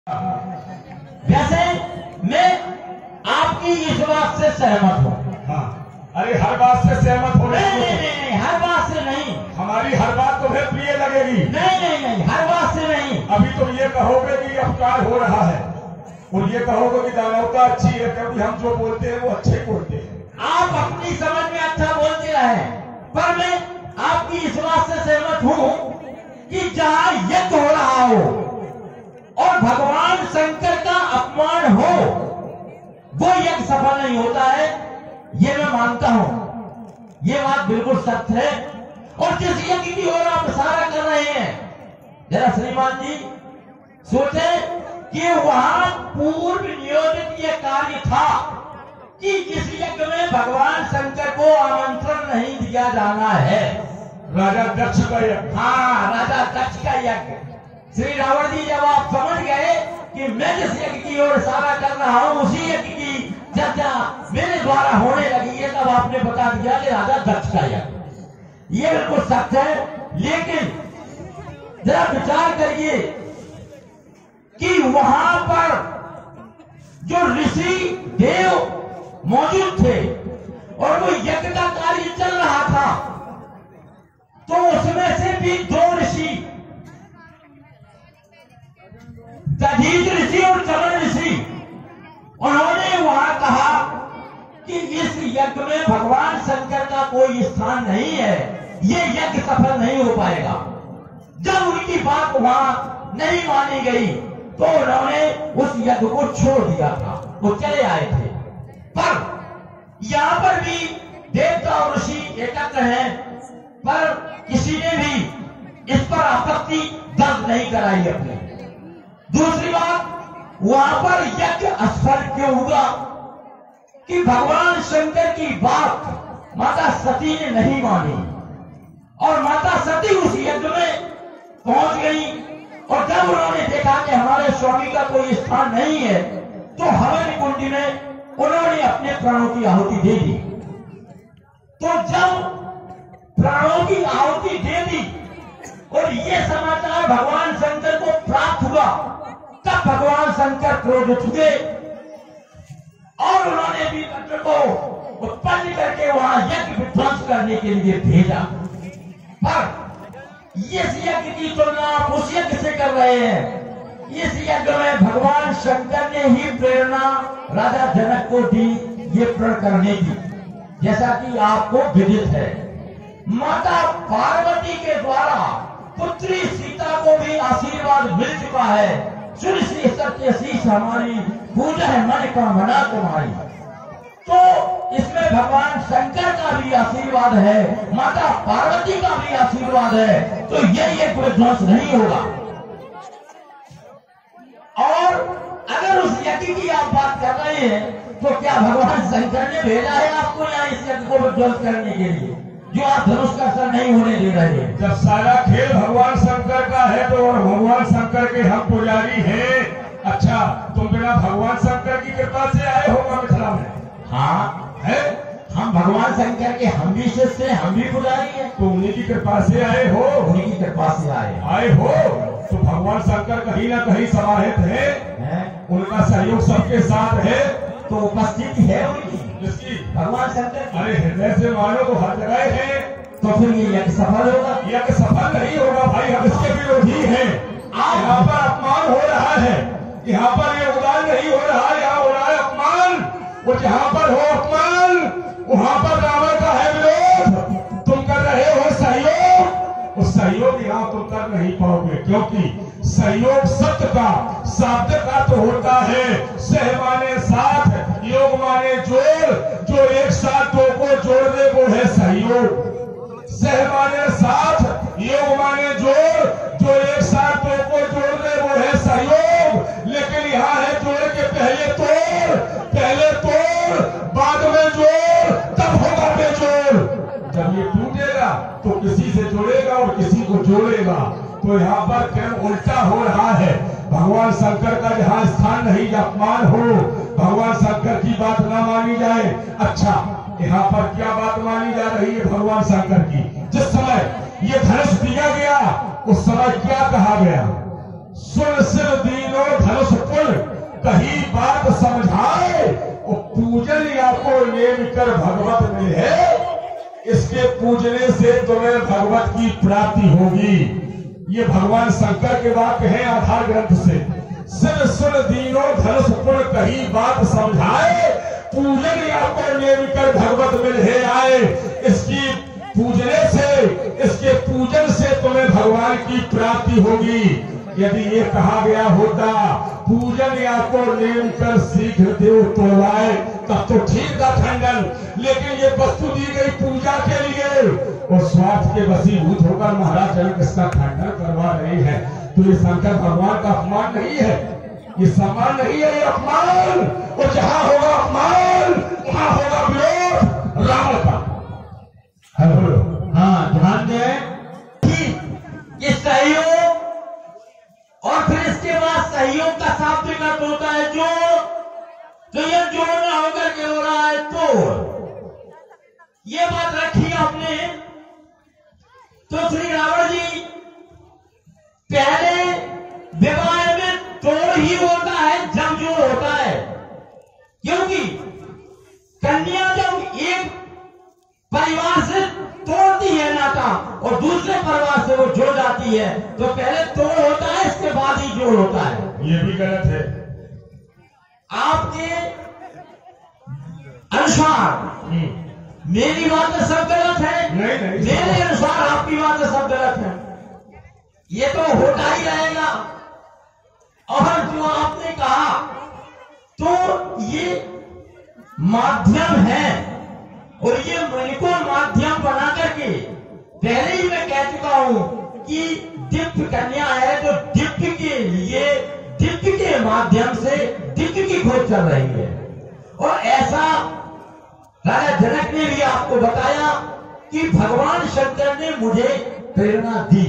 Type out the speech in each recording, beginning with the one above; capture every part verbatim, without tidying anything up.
वैसे मैं आपकी इस बात से सहमत हूँ। हाँ, अरे हर बात से सहमत हो नहीं नहीं नहीं नहीं हर बात से नहीं। हमारी हर बात तुम्हें प्रिय लगेगी। नहीं नहीं नहीं हर बात से नहीं। अभी तुम ये कहोगे कि अपकार हो रहा है और ये कहोगे कि दानवता अच्छी है, क्योंकि हम जो बोलते हैं वो अच्छे बोलते हैं। आप अपनी समझ में अच्छा बोलते रहे, पर मैं आपकी इस बात से सहमत हूँ कि जहाँ यज्ञ हो रहा हो और भगवान शंकर का अपमान हो, वो यज्ञ सफल नहीं होता है। ये मैं मानता हूं, ये बात बिल्कुल सत्य है। और जिस यज्ञ की ओर आप इशारा कर रहे हैं, जरा श्रीमान जी सोचे कि वहां पूर्व नियोजित ये कार्य था कि जिस यज्ञ में भगवान शंकर को आमंत्रण नहीं दिया जाना है। राजा दक्ष का यज्ञ। हाँ, राजा दक्ष का यज्ञ। श्री रावण जी जब आप समझ गए कि मैं जिस यज्ञ की ओर इशारा कर रहा हूं उसी यज्ञ की चर्चा मेरे द्वारा होने लगी है, तब आपने बता दिया कि राजा दक्ष का यज्ञ। ये बिल्कुल सत्य है, लेकिन जरा विचार करिए कि वहां पर जो ऋषि देव मौजूद थे और वो यज्ञ का कार्य चल रहा था, तो उसमें से भी दो ऋषि, दधीच ऋषि और चरण ऋषि, उन्होंने वहां कहा कि इस यज्ञ में भगवान शंकर का कोई स्थान नहीं है, ये यज्ञ सफल नहीं हो पाएगा। जब उनकी बात वहां नहीं मानी गई तो उन्होंने उस यज्ञ को छोड़ दिया था, वो चले आए थे। पर यहां पर भी देवता और ऋषि एकत्र हैं, पर किसी ने भी इस पर आपत्ति दर्ज नहीं कराई अपनी। दूसरी बात, वहां पर यज्ञ असफल क्यों हुआ कि भगवान शंकर की बात माता सती ने नहीं मानी और माता सती उस यज्ञ में पहुंच गई। और जब उन्होंने देखा कि हमारे स्वामी का कोई स्थान नहीं है, तो हवन कुंडी में उन्होंने अपने प्राणों की आहुति दे दी। तो जब प्राणों की आहुति दे दी और ये समाचार भगवान शंकर को प्राप्त हुआ, तब भगवान शंकर क्रोधित हुए और उन्होंने भी मंत्र को उत्पन्न करके वहां यज्ञ विध्वंस करने के लिए भेजा। पर इस यज्ञ की तुलना आप उस यज्ञ से कर रहे हैं। इस यज्ञ में भगवान शंकर ने ही प्रेरणा राजा जनक को दी ये प्रण करने की, जैसा कि आपको विदित है। माता पार्वती के द्वारा पुत्री सीता को भी आशीर्वाद मिल चुका है, सूर्य श्री सत्य शीश हमारी पूजा है मन का मना तुम्हारी। तो इसमें भगवान शंकर का भी आशीर्वाद है, माता पार्वती का भी आशीर्वाद है, तो ये एक विध्वंस नहीं होगा। और अगर उस यज्ञ की आप बात कर रहे हैं, तो क्या भगवान शंकर ने भेजा है आपको यहाँ इस यज्ञ को विध्वंस करने के लिए, जो आप धनुष का असर नहीं होने दे रहे हैं? जब सारा खेल भगवान शंकर का है तो और भगवान शंकर के हम पुजारी हैं। अच्छा, तुम बिना भगवान शंकर की कृपा से आए हो मिथिला में? हाँ है, हम भगवान शंकर के हम भी शिष्य हैं, हम भी पुजारी हैं। तो उन्हीं की कृपा से आए हो। उन्हीं की कृपा से आए आए हो तो भगवान शंकर कहीं ना कहीं समाहित है, हैं? उनका सहयोग सबके साथ है। तो उपस्थिति है उनकी, जिसकी भगवान शंकर। अरे हृदय से मानो तो हर जगह है। तो फिर ये यज्ञ सफल होगा? यज्ञ सफल नहीं होगा भाई, हम इसके विरोधी हैं। यहाँ पर अपमान हो रहा है, यहाँ पर ये उदान नहीं हो रहा, यहाँ हो रहा है अपमान। वो जहाँ पर हो अपमान, वहाँ पर रावण का है विरोध, तुम कर रहे हो सहयोग। वो सहयोग यहाँ तुम कर नहीं पाओगे, क्योंकि सहयोग सत्य का शब्द का तो होता है। सह माने साथ, योग माने जोड़, जो एक साथ दो को जोड़ दे वो है सहयोग। सह माने साथ, योग माने जोड़, जो एक साथ दो को जोड़ दे वो है सहयोग। लेकिन यहाँ है जोड़ के पहले तोड़, पहले तोड़ बाद में जोड़, तब होगा बेजोड़। जब ये टूटेगा तो किसी से जुड़ेगा और किसी को जोड़ेगा। तो यहाँ पर क्रम उल्टा हो रहा है। भगवान शंकर का जहाँ स्थान नहीं, अपमान हो, भगवान शंकर की बात ना मानी जाए। अच्छा, यहाँ पर क्या बात मानी जा रही है भगवान शंकर की? जिस समय ये धनुष दिया गया उस समय क्या कहा गया? सुन सिर दीनो धनुष पुल कही बात समझाए, और पूजन या को नेम कर भगवत मिले, इसके पूजने से तुम्हें भगवत की प्राप्ति होगी। ये भगवान शंकर के वाक्य हैं आधार ग्रंथ से। सिर सुन दीनो धनुष पुल कही बात समझाए, पूजन या को नेम कर भगवत मिले आए, इसकी पूजने से, इसके पूजन से तुम्हें भगवान की प्राप्ति होगी। यदि ये कहा गया होता पूजन या को नेम कर शीघ्र देव तोड़वाए, तब तो ठीक था खंडन, लेकिन ये वस्तु दी गई पूजा के लिए, और स्वार्थ के वशीभूत होकर महाराज जनक इसका खंडन करवा रहे हैं। तो ये शंकर भगवान का अपमान नहीं है, ये सम्मान नहीं है, ये अपमान। और जहां होगा अपमान वहां होगा विरोध रावण का। हाँ, ध्यान दें कि ये सहयोग, और फिर इसके बाद सहयोग का शाब्दिक अर्थ होता है जो, तो ये जोड़ना होकर के हो रहा है तोड़। ये बात रखी आपने। तो श्री रावण जी पहले विवाह में तोड़ ही होता है जब जोड़ होता है, क्योंकि कन्या जब एक परिवार से तोड़ती है नाता और दूसरे परिवार से वो जुड़ जाती है, तो पहले तोड़ होता है, इसके बाद ही जोड़ होता है। ये भी गलत है। आपके अनुसार मेरी बातें सब गलत है, नहीं, नहीं, मेरे अनुसार आपकी बातें सब गलत है, ये तो होता ही रहेगा। और जो आपने कहा तो ये माध्यम है, और ये मन को माध्यम बना करके, पहले ही मैं कह चुका हूं कि दिव्य कन्या है तो दिव्य के लिए, दिव्य के माध्यम से दिव्य की खोज चल रही है। और ऐसा राजा जनक ने भी आपको बताया कि भगवान शंकर ने मुझे प्रेरणा दी।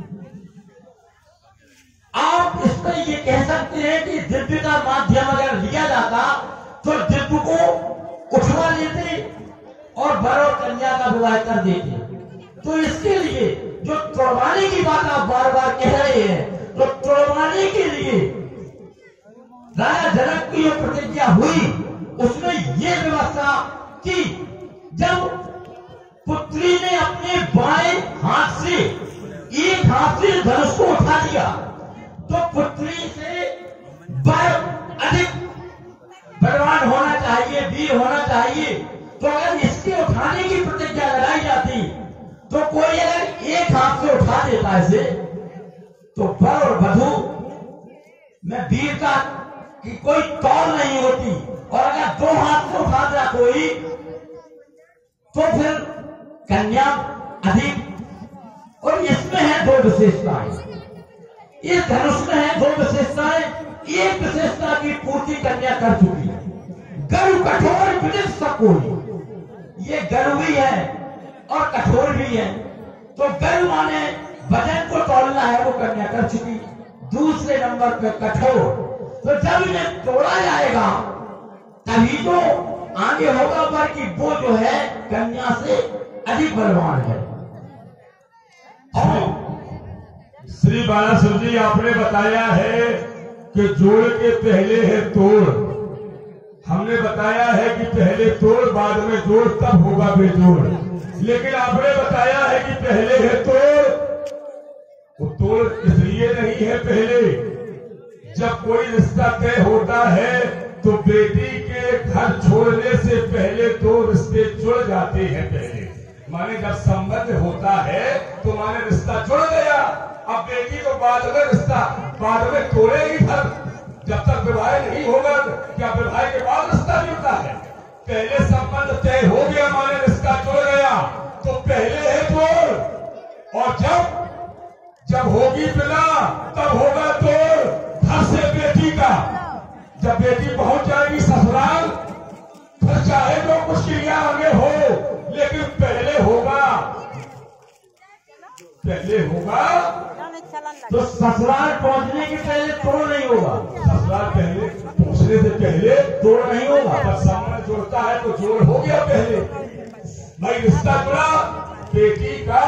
आप इस पर ये कह सकते हैं कि दिव्य का माध्यम अगर लिया जाता तो दिव्य को उठवा लेते और वर और कन्या का विवाह कर देते। तो इसके लिए जो तोड़वाने की बात आप बार बार कह रहे हैं, तो तोड़वाने के लिए राजा जनक की जो प्रतिज्ञा हुई उसमें ये व्यवस्था कि जब पुत्री ने अपने बाएं हाथ से एक हाथ से धनुष को उठा दिया, तो पुत्री से वर अधिक बलवान होना चाहिए, वीर होना चाहिए। तो अगर इसके उठाने की प्रतिज्ञा लगाई जाती, तो कोई अगर एक हाथ से उठा देता इसे, तो वर और वधू में वीरता की कोई तौल नहीं होती। और अगर दो हाथ से उठा दिया कोई, तो फिर कन्या अधिक। और इसमें है दो विशेषताएं, इस धनुष में है दो विशेषताएं। एक विशेषता की पूर्ति कन्या कर चुकी है, गरु कठोर विदित सकोई, ये गरु भी है और कठोर भी है। तो गरु माने वजन को तोड़ना है, वो कन्या कर चुकी। दूसरे नंबर पे कठोर, तो जब इन्हें तोड़ा जाएगा तभी तो आगे होगा, पर कि वो जो है कन्या से अधिक बलवान है। और श्री बालासुर जी आपने बताया है कि जोड़ के पहले है तोड़। हमने बताया है कि पहले तोड़ बाद में जोड़, तब होगा बेजोड़। लेकिन आपने बताया है कि पहले है तोड़। वो तोड़ इसलिए नहीं है पहले, जब कोई रिश्ता तय होता है तो बेटी के घर छोड़ने से पहले दो रिश्ते जुड़ जाते हैं। पहले माने जब संबंध होता है तो माने रिश्ता जुड़ गया। अब बेटी को बाद में रिश्ता बाद में तोड़ेगी घर, जब तक विवाह नहीं होगा। क्या विवाह के बाद रिश्ता जुड़ता है? पहले संबंध तय हो गया माने रिश्ता जुड़ गया, तो पहले है तोड़। और जब जब होगी बिना तब होगा तोड़ घर से बेटी का। जब बेटी पहुंच जाएगी ससुराल, फिर चाहे जो कुछ क्रिया आगे हो, लेकिन पहले होगा पहले होगा तो ससुराल पहुंचने के पहले तोड़ नहीं होगा। ससुराल पहले पहुंचने से पहले तोड़ नहीं होगा। पर सामने जोड़ता है तो जोड़ हो गया पहले। भाई रिश्ता जुड़ा बेटी का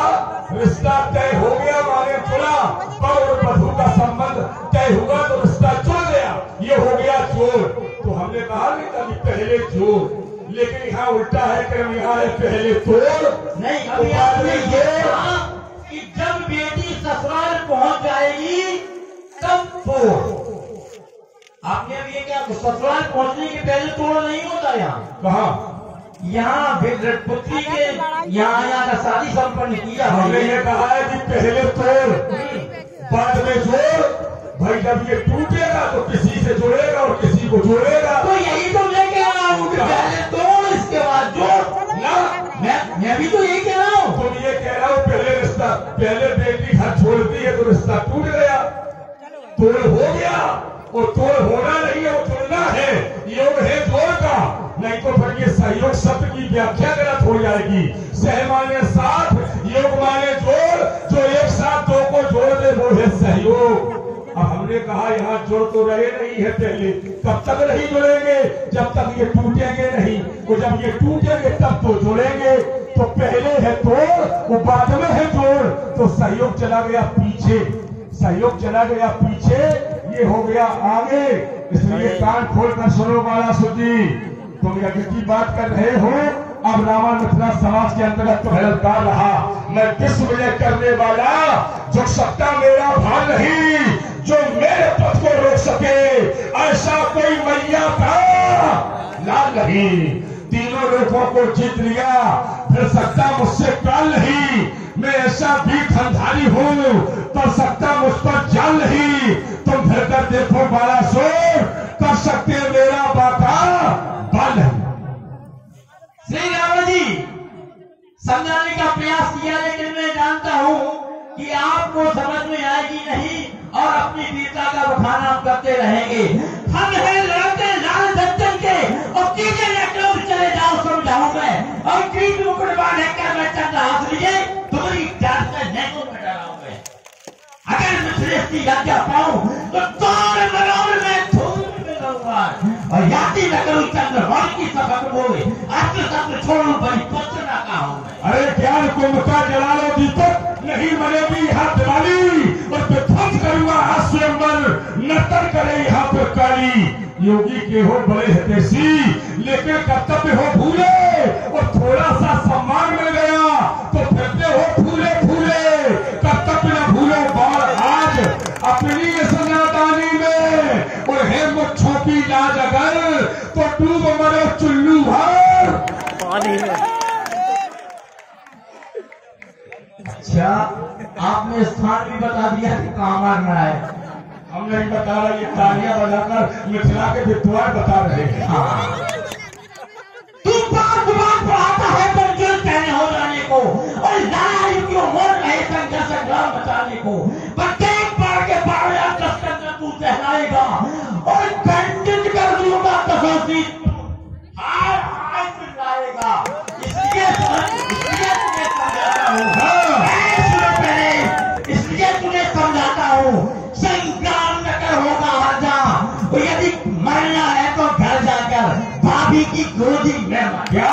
रिश्ता तय हो गया, माने चुना, पर और वधू का संबंध तय हुआ तो रिश्ता जुड़ गया, ये हो गया जोड़। तो हमने कहा नहीं था कि पहले जोड़, लेकिन यहाँ उल्टा है, क्रम यहाँ है पहले तोड़। नहीं, अभी आपने ये कहा कि जब बेटी ससुराल पहुंच जाएगी तब तोड़। आपने अब ये क्या, ससुराल पहुंचने के पहले तोड़ नहीं होता यहाँ? कहा यहाँ पुत्री के यहाँ यहाँ का शादी संपन्न किया। हमने ये कहा है कि पहले तोड़ बाद में जोड़। भाई जब ये टूटेगा तो किसी से जुड़ेगा और किसी को जोड़ेगा। तो यही तो मैं कह रहा हूँ कि पहले तोड़ इसके बाद जोड़ ना। मैं मैं भी तो यही कह रहा हूँ। तुम ये कह रहा हूँ पहले रिश्ता, पहले बेटी घर छोड़ती है तो रिश्ता टूट गया, तोड़ हो गया। और तोड़ होना नहीं है, वो जुड़ना है, योग है जोड़ का। नहीं तो फिर ये सहयोग शब्द की व्याख्या गलत हो जाएगी। सह माने साथ, योग माने जोड़, जो एक साथ दो को जोड़ दे वो है सहयोग। अब हमने कहा यहाँ जुड़ तो रहे नहीं है पहले, कब तक नहीं जुड़ेंगे? जब तक ये टूटेंगे नहीं, तो जब ये टूटेंगे तब तो जुड़ेंगे। तो पहले है तोड़, वो बाद में है जोड़। तो सहयोग चला गया पीछे, सहयोग चला गया पीछे, ये हो गया आगे। इसलिए कान खोलकर सुनो बाला सुजी, तुम यज्ञ की बात कर रहे हो। अब रावण मिथिला समाज के अंतर्गत तो हलकार रहा, मैं विश्व विजय करने वाला, जो सत्ता मेरा भाग नहीं, जो मेरे पथ को रोक सके, ऐसा कोई मैया का लाल नहीं। तीनों रूपों को जीत लिया, फिर सत्ता मुझसे काल नहीं। मैं ऐसा भी खंधारी हूँ, पर सत्ता मुझ पर जाल नहीं। तुम फिर कर देखो बाला सोर, कर सकते मेरा बाका बाल नहीं। श्री रावण जी समझाने का प्रयास किया, लेकिन मैं जानता हूँ कि आपको समझ में आएगी नहीं और अपनी वीरता का बखान आप करते रहेंगे। हम हैं लड़के लाल दर्जन के और तीजे लखनऊ चले जाओ समझाऊं मैं, और क्रीम मुकुटबान है क्या मैं चंद हाथ लीजिए तुम्हारी जान का नैको में डराऊं मैं। अगर मैं श्रेष्ठी आज्ञा पाऊं तो तोड़ मरोड़ में धूम में रहूंगा और याति न करूं चंद्रवाल की सबक बोले अस्त्र शस्त्र छोड़ू बड़ी पचना का हूं मैं। अरे ज्ञान कुंभ का जला लो दीपक, नहीं मरेगी यहाँ दिवाली, और ध्वंस करूंगा आज स्वयंवर, नर्तन करे यहाँ पे काली। योगी के हो बड़े हितैषी, लेकिन कर्तव्य हो भूले, और थोड़ा सा सम्मान मिल गया तो फिरते हो फूले फूले। कर्तव्य न भूलो बाल आज अपनी सनातनी में, और है मुच्छों की लाज अगर तो डूब मरो चुल्लू भर पानी में। अच्छा, आपने स्थान भी बता दिया कि कहाँ मारना है। हम नहीं बता रहे, ये तालियां बजाकर मिथिला के विद्वान बता रहे हैं। हाँ। तू बात बात पढ़ाता है पंचल पहने हो जाने को और लड़ाई की मोड़ रहे संघर्ष संग्राम बचाने को। प्रत्येक बार के बारह या दस कर तू सहलाएगा और खंडित कर दूंगा कसौटी हार हार मिलाएगा। इसलिए इसलिए तुम्हें समझाता हूँ, इसलिए तुम्हें समझाता हूँ, संग्राम नगर होगा हर जा, यदि मरना है तो घर जाकर भाभी की गोदी में मर। क्या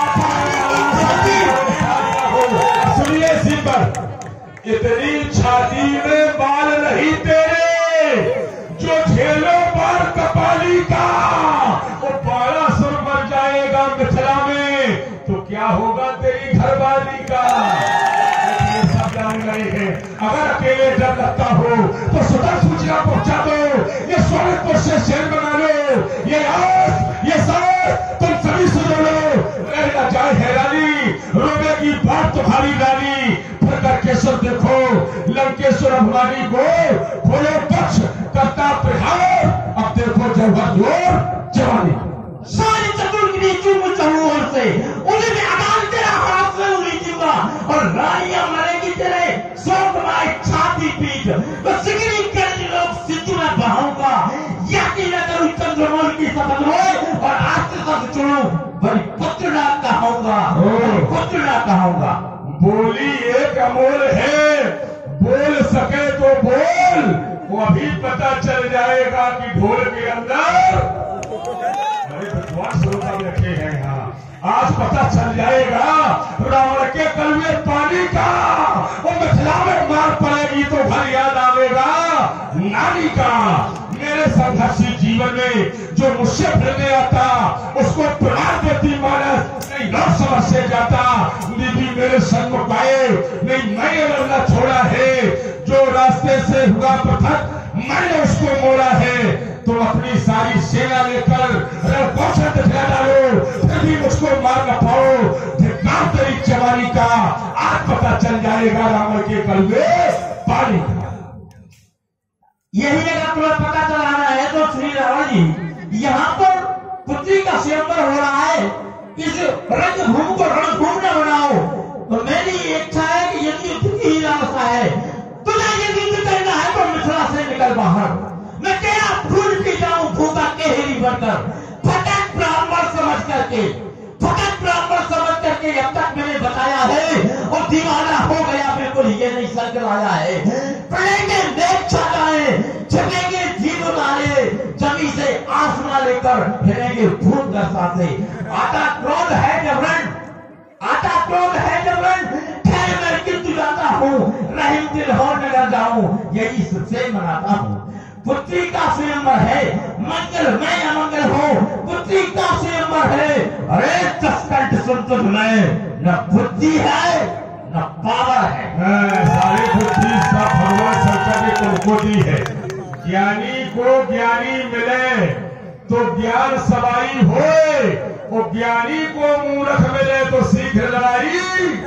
सुनिए सिंबर, इतनी छाती में बाल नहीं तेरे, जो झेलो बाल कपाली का, वो बारह सुर मर जाएगा मिथिला में, तो क्या होगा तेरी घरवाली का। सब जान गए हैं, अगर अकेले डर लगता हो तो सदर सूचना पहुंचा दो, ये स्वर्णपुर से शेर बना लो, ये आस ये साथ तुम सभी सुनो लो। रह जाए हैरानी, रोवेगी बात तुम्हारी रानी, फिर करकेश्वर देखो लंकेश्वर अभिमानी को, खोलो पक्ष करता प्रहार, अब देखो जौहर जोर जवानी। सारी चतुर्गी चूम चहुओं से उन्हें भी अदाल तेरा हाथ से उलीचूंगा और रानियां मरेगी तेरे स्वर्गमय छाती पीठ, तो सिगरी कर लोग सिद्धू में बहाऊंगा। यकीन न करूं चंद्रमौल की शपथ रोए और आज से सब चुनूं बड़ी पुत्रना कहूंगा, पुत्रना कहूंगा। बोली एक अमोल है, बोल सके तो बोल, वो अभी पता चल जाएगा कि ढोल के अंदर भगवान स्वरूप रखे हैं यहाँ। आज पता चल जाएगा रावण के कलवे पानी का, वो मिथिला में मार पड़ेगी तो घर याद आवेगा नानी का। मेरे संघर्षी जीवन में जो मुझसे फिरने आता उसको प्राण देती मानस नहीं लौट समझ से जाता। निधि मेरे सन्मुख आए नहीं मैंने लड़ना छोड़ा है, जो रास्ते से हुआ पृथक मैंने उसको मोड़ा है। तुम अपनी सारी सेना लेकर रणकौशल दिखला डालो फिर भी मुझको मार न पाओ। धिक्कार तेरी जवानी का, आज पता चल जाएगा रावण के कड़वे पानी का। यही अगर तुम्हें पता चलाना है तो श्री रावण जी, यहाँ पर पुत्री का स्वयंवर हो रहा है, इस रंगभूमि को रणभूमि न बनाओ। तो मेरी इच्छा है कि यदि युद्ध की लालसा है, तुझे यदि युद्ध करना है तो मिथिला से निकल बाहर। मैं तेरा खून पी जाऊं भूखा केहरी बनकर, फटक ब्राह्मण समझ करके, फटक ब्राह्मण समझ करके। अब तक मैंने बताया है और दीवाना हो गया बिल्कुल, ये नहीं सर्कल आया है। पड़ेंगे देख छाटाए, छपेंगे जीव उतारे, जमी से आसमां लेकर फिरेंगे भूत दर्शाते। आता क्रोध है जबरन, आता क्रोध है जबरन, ठहर मैं किंतु जाता हूँ, रहीम दिल हो नगर जाऊं, यही सबसे मनाता हूँ। पुत्री का स्वयंवर है, मंगल मैं अमंगल हूँ, पुत्री का स्वयंवर है। अरे दसकंठ सुन तुझ में न बुद्धि है न पावर है। सारी बुद्धि सब भगवान शंकर ने तुमको दी है। ज्ञानी को ज्ञानी मिले तो ज्ञान सवाई होए, और ज्ञानी को मूर्ख मिले तो शीघ्र लड़ाई।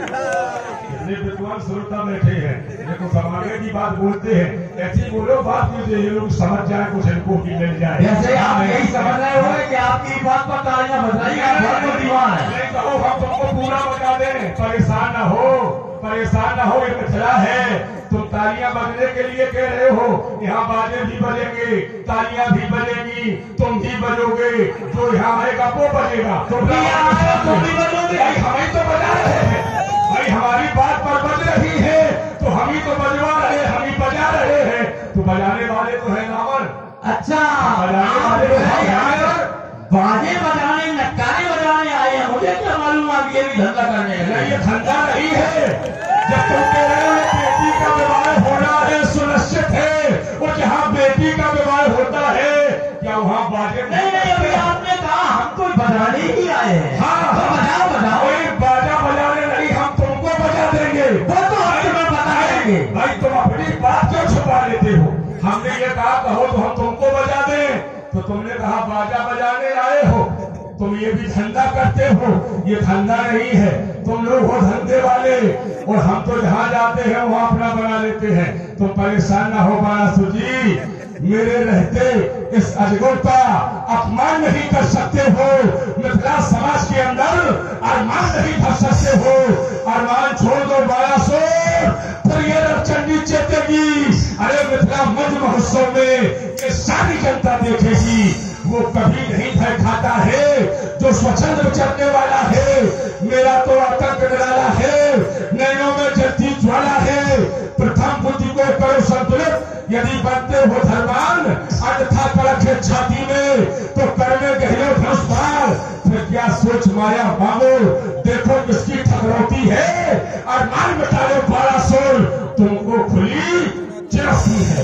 विद्वान श्रोता बैठे हैं, देखो समागे की बात बोलते हैं, ऐसी बोलो बात मुझे ये लोग समझ जाए, कुछ इनको भी मिल जाए। जैसे आप यही समझ रहे हो कि आपकी बात पर तालियां बज रही है, बहुत तो दीवान है। नहीं कहो हम तुमको पूरा बता दें, परेशान ना हो, परेशान ना हो, ये मिथिला है। तुम तालियां बजने के लिए कह रहे हो, यहाँ बाजे भी बजेंगे, तालियां भी बजेंगी, तुम भी बजोगे, जो यहाँ आएगा वो बजेगा। तुम भी यहाँ आए हो, तुम भी बजोगे। हमें तो बजा रहे हैं भाई, हमारी बात पर बज रही है तो हम ही तो बजवा रहे, हम ही बजा रहे हैं। तो बजाने वाले तो है रावण। अच्छा, बजाने वाले तो है, बाजे बजाने नक्कारे बजाने आए हैं, मुझे क्या मालूम आप ये भी धंधा करने लगे। ये धंधा नहीं है। जब तुम कह रहे हो बेटी का विवाह होना है सुनिश्चित है, और जहाँ बेटी का विवाह होता है क्या वहाँ बाजे नहीं? नहीं, अभी आपने कहा हम तो बजाने ही आए हैं। हाँ, तो बजाओ बजाओ। कोई बाजा बजाने नहीं, हम तुमको बजा देंगे, वो तो हम तुम्हें बताएंगे। भाई तुम अपनी बात क्यों छुपा लेते हो? हमने ये कहा कहो तो हम तुमको बजा दें, तो तुमने कहा बाजा बजाने आए हो। तुम ये भी धंधा करते हो, ये धंधा नहीं है, तुम लोग हो धंधे वाले, और हम तो जहाँ जाते हैं वहाँ अपना बना लेते हैं। तुम परेशान ना हो बाणासुर जी, मेरे रहते इस अजगर का अपमान नहीं कर सकते हो। मिथिला समाज के अंदर अरमान नहीं भर सकते हो। अरमान छोड़ दो बाणासुर, फिर ये चंडी चेतेगी। अरे मिथिला मध्य महोत्सव में ये सारी जनता देखेगी। वो कभी नहीं भय खाता है, जो स्वच्छंद विचरने वाला है। मेरा तो आतंक निराला है, नैनों में जलती ज्वाला है। प्रथम बुद्धि को करो संतुलित, यदि बनते हो धर्मान, अन्यथा कड़क है छाती में, तो करने गहरे धनुष पार। फिर क्या सोच माया मांगो, देखो किसकी ठकरौती है। अरमान मिटा लो बाणासुर, तुमको खुली चिरौती है।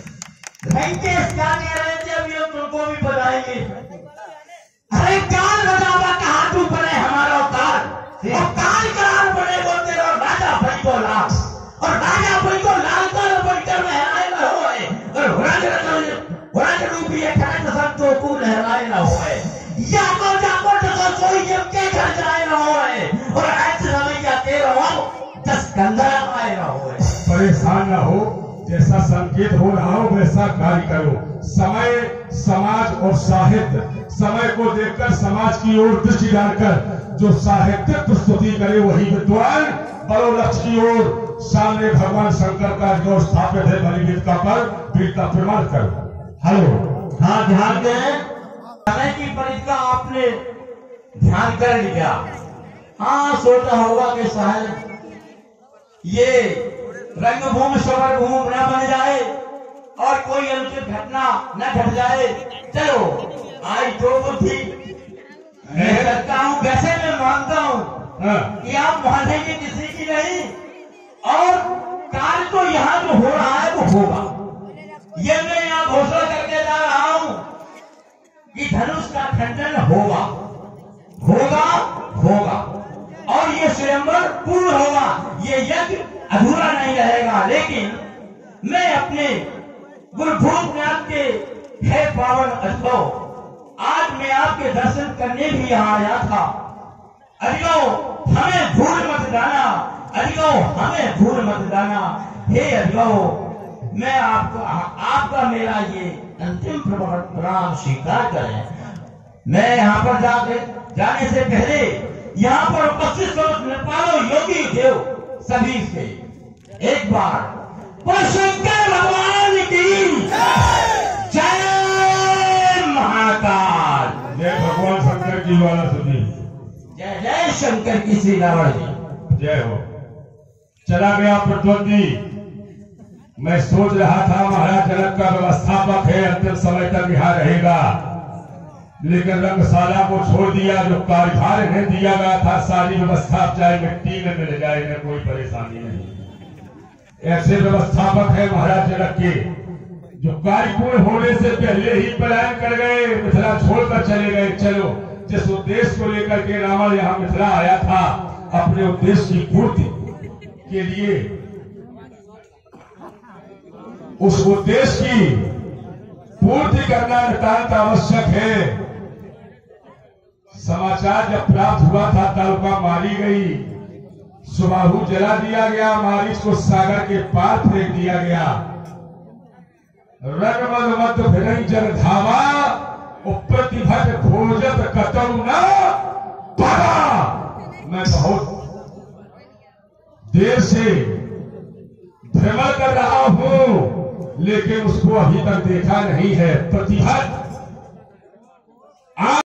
वेंकटेश क्या कह रहे थे? अभी हम तुमको भी बताएंगे। अरे काल बजावा कहाँ तू बने हमारा अवतार, और काल करार बने वो तेरा राजा भाई को लाल, और राजा भाई को लाल कर बनकर लहराए न होए, और हुरज रूपी एक संतो को लहराए न होए। जाको जाको तो कोई जब के घर जाए न होए, और ऐसे रवैया के रहो दस कंधा आए न होए। परेशान न हो, जैसा संकेत हो रहा हो वैसा कार्य करो। समय, समाज और साहित्य, समय को देखकर समाज की ओर दृष्टि डालकर जो साहित्यिक प्रस्तुति करे वही विद्वान। बड़ो लक्ष्य की ओर सामने भगवान शंकर का जो स्थापित है बलिवेदिका पर वीरता प्रमाण करो। हेलो, हाँ ध्यान दें, समय की परिक्रमा आपने ध्यान कर लिया। हाँ सोचा होगा कि शायद ये रंगभूमि सवर भूमि न बन जाए और कोई अनुचित घटना न घट जाए। चलो आज जो बुद्धि मैं करता हूँ, वैसे मैं मानता हूँ कि आप मानेंगे किसी की नहीं, और कार्य तो यहां जो हो रहा है वो होगा। ये मैं यहां घोषणा करके जा रहा हूं कि धनुष का खंडन होगा होगा होगा और ये स्वयंवर पूर्ण होगा। ये यज्ञ अधूरा नहीं रहेगा। लेकिन मैं अपने गुरु भूतनाथ के है पावन अनुभव, आज मैं आपके दर्शन करने भी यहां आया था। अरियो हमें भूल मत जाना, अरियो हमें भूल मत जाना। हे अरियो, मैं आपको आपका मेरा ये अंतिम प्रणाम स्वीकार करें। मैं यहाँ पर जाके जाने से पहले यहाँ पर उपस्थित नेपालों योगी देव सभी से एक बार शंकर भगवान की जय महाकाल। जय भगवान शंकर की वाला सुनी। जय जय शंकर की श्री रावण जी जय हो। चला गया प्रतिद्वंदी। मैं सोच रहा था महाराज जनक का व्यवस्थापक है, अंतिम समय तक यहाँ रहेगा, लेकिन रंगशाला को छोड़ दिया। जो कार्यभार इन्हें दिया गया था, सारी व्यवस्था चाहे मिट्टी में मिल जाए, इन्हें कोई परेशानी नहीं। ऐसे व्यवस्थापक है महाराज जनक के, जो कार्य पूर्ण होने से पहले ही पलायन कर गए, मिथिला छोड़कर चले गए। चलो, जिस उद्देश्य को लेकर के रावण यहाँ मिथिला आया था, अपने उद्देश्य की पूर्ति के लिए, उस उद्देश्य की पूर्ति करना नितांत आवश्यक है। समाचार जब प्राप्त हुआ था, तालुका मारी गई, सुबाहु जला दिया गया, मारिच को सागर के पार फेंक दिया गया। रंगमद मत भिरंजन धावा, प्रतिभट खोजत कतौ न पावा। मैं बहुत देर से भ्रमण कर रहा हूं, लेकिन उसको अभी तक देखा नहीं है। प्रतिभट